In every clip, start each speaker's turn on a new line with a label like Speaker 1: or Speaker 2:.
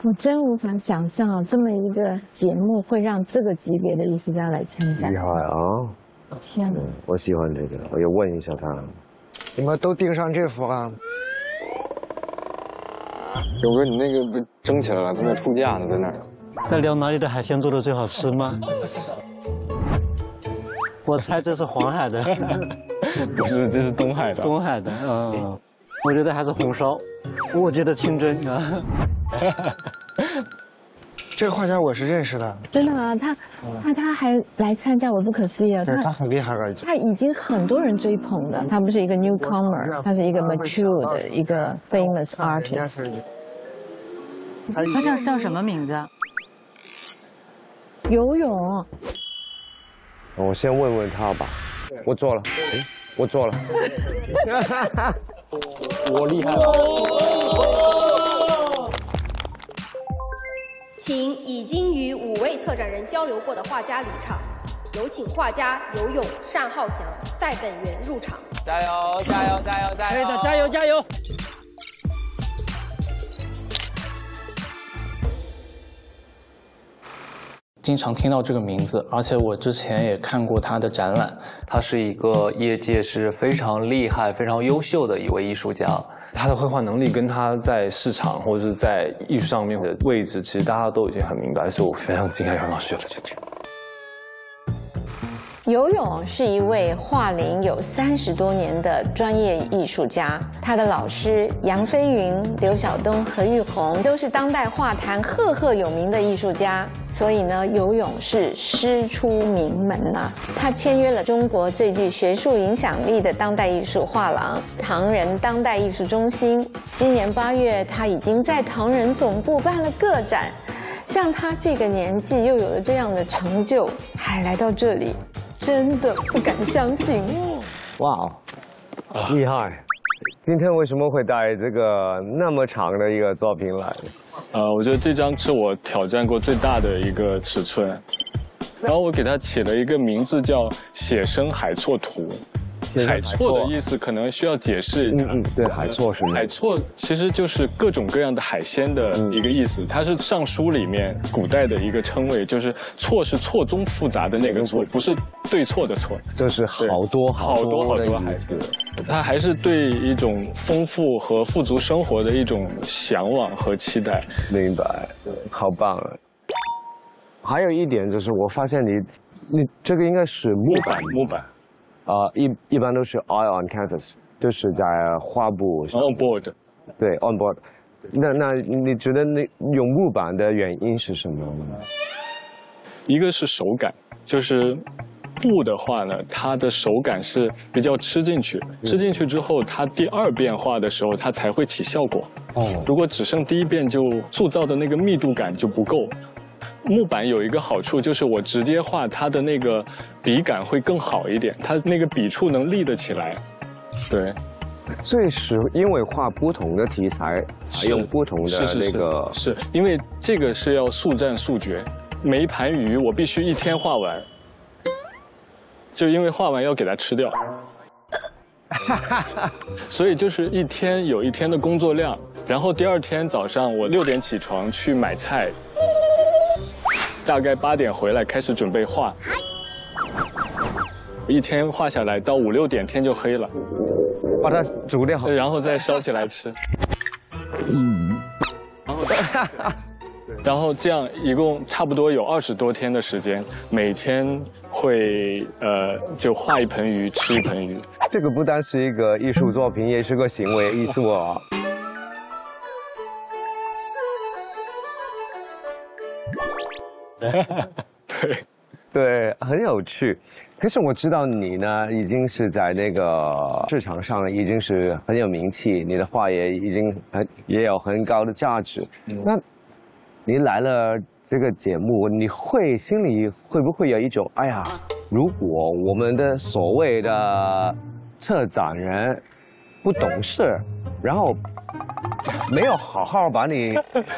Speaker 1: 我真无法想象啊，这么一个节目会让这个级别的艺术家来参加。
Speaker 2: 厉害啊！
Speaker 1: 天哪，
Speaker 2: 我喜欢这个，我要问一下他。
Speaker 3: 你们都盯上这幅啊？
Speaker 4: 勇哥，你那个被蒸起来了，他们出价呢，在那儿。
Speaker 5: 在辽哪里的海鲜做的最好吃吗？我猜这是黄海的，
Speaker 4: 不是，这是东海的。
Speaker 5: 东海的，嗯，我觉得还是红烧，我觉得清蒸啊。
Speaker 3: 这个画家我是认识的，
Speaker 1: 真的啊，他还来参加，我不可思议啊！
Speaker 3: 他很厉害了，
Speaker 1: 他已经很多人追捧的，他不是一个 newcomer， 他是一个 mature 的一个 famous artist。
Speaker 6: 他叫什么名字？
Speaker 1: 游泳。
Speaker 2: 我先问问他吧。我做了，哎，我做了。
Speaker 5: 我厉害了。
Speaker 7: 请已经与5位策展人交流过的画家离场，有请画家游泳、单浩翔、赛本源入场。
Speaker 8: 加油！加油！加油！加油！
Speaker 5: 可以的，加油！加油！
Speaker 9: 经常听到这个名字，而且我之前也看过他的展览。
Speaker 10: 他是一个业界是非常厉害、非常优秀的一位艺术家。
Speaker 4: 他的绘画能力跟他在市场或者是在艺术上面的位置，其实大家都已经很明白，所以我非常敬佩杨老师了，今天。
Speaker 1: 游泳是一位画龄有30多年的专业艺术家，他的老师杨飞云、刘晓东、何玉红都是当代画坛赫赫有名的艺术家，所以呢，游泳是师出名门呐。他签约了中国最具学术影响力的当代艺术画廊唐人当代艺术中心。今年8月，他已经在唐人总部办了个展。像他这个年纪又有了这样的成就，还来到这里。真的不敢相信！
Speaker 2: 哇，厉害！今天为什么会带这个那么长的一个作品来？
Speaker 4: 我觉得这张是我挑战过最大的一个尺寸，然后我给它起了一个名字叫《写生海错图》。海错的意思可能需要解释一下。
Speaker 2: 对，海错是
Speaker 4: 海错其实就是各种各样的海鲜的一个意思，它是尚书里面古代的一个称谓，就是错是错综复杂的那个错，不是对错的错。
Speaker 2: 这是好多
Speaker 4: 好多海鲜，它还是对一种丰富和富足生活的一种向往和期待。
Speaker 2: 明白，好棒啊！还有一点就是，我发现你这个应该是木板。一般都是 oil on canvas， 就是在画布
Speaker 4: on board，
Speaker 2: 对 on board。那你觉得你用木板的原因是什么呢？
Speaker 4: 一个是手感，就是布的话呢，它的手感是比较吃进去之后，它第2遍画的时候，它才会起效果。如果只剩第1遍，就塑造的那个密度感就不够。木板有一个好处，就是我直接画它的那个笔感会更好一点，它那个笔触能立得起来。对，
Speaker 2: 所以是因为画不同的题材，用不同的那个，
Speaker 4: 是因为这个是要速战速决，每一盘鱼我必须1天画完，就因为画完要给它吃掉。所以就是1天有1天的工作量，然后第2天早上我6点起床去买菜。大概8点回来开始准备画，1天画下来到5、6点天就黑了，
Speaker 2: 把它煮掉，
Speaker 4: 然后再烧起来吃。然后这样一共差不多有20多天的时间，每天会就画1盆鱼，吃1盆鱼。
Speaker 2: 这个不单是一个艺术作品，也是个行为艺术啊。对，很有趣。可是我知道你呢，已经是在那个市场上已经是很有名气，你的画也已经也有很高的价值。那你来了这个节目，你心里会不会有一种，哎呀，如果我们的所谓的策展人不懂事，然后没有好好把你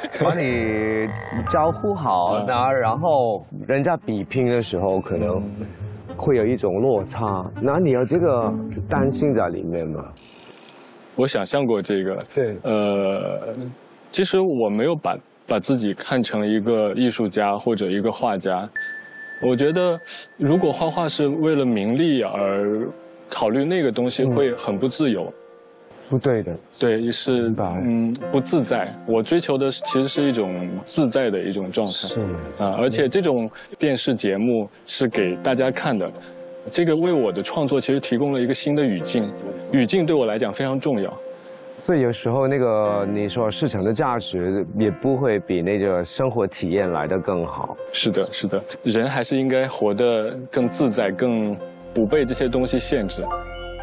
Speaker 2: 招呼好，然后人家比拼的时候可能会有一种落差，那你有这个担心在里面吗？
Speaker 4: 我想象过这个，
Speaker 2: 对，
Speaker 4: 其实我没有把把自己看成一个艺术家或者一个画家。我觉得，如果画画是为了名利而考虑那个东西，会很不自由。
Speaker 2: 不对的，
Speaker 4: 对，是不自在。我追求的其实是一种自在的一种状态。
Speaker 2: 是
Speaker 4: 而且这种电视节目是给大家看的，这个为我的创作其实提供了一个新的语境，语境对我来讲非常重要。
Speaker 2: 所以有时候那个你说市场的价值也不会比那个生活体验来得更好。
Speaker 4: 是的，是的，人还是应该活得更自在，更不被这些东西限制。